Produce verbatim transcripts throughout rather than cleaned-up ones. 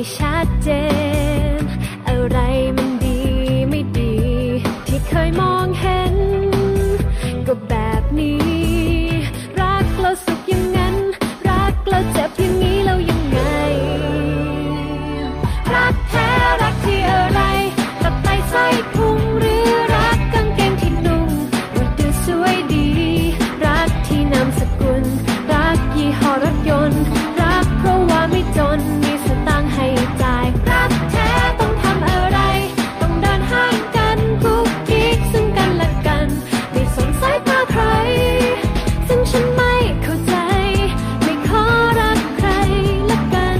ชัดเจนอะไรมันดีไม่ดีที่เคยมองเห็นก็แบบนี้รักแล้วสุขอย่างนั้นรักแล้วเจ็บอย่างนี้แล้วยังไงรักแท้รักที่อะไรตับไตไส้พุงหรือรักกางเกงที่นุ่งว่าดูสวยดีรักที่นามสกุลรักยี่ห้อรถยนต์รักเพราะว่าไม่จนมีสตางค์ให้จ่ายรักแท้ต้องทำอะไรต้องเดินห่างกันกุ๊กกิ๊กซึ่งกันและกันไม่สนสายตาใครซึ่งฉันไม่เข้าใจไม่ขอรักใครละกัน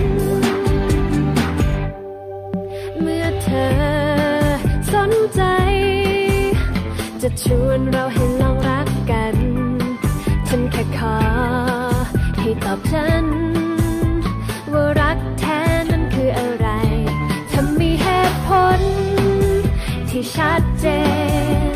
เมื่อเธอสนใจจะชวนเราให้ลองรักกันฉันแค่ขอให้ตอบฉันว่ารักแท้นั้นคืออะไรถ้ามีเหตุผลที่ชัดเจน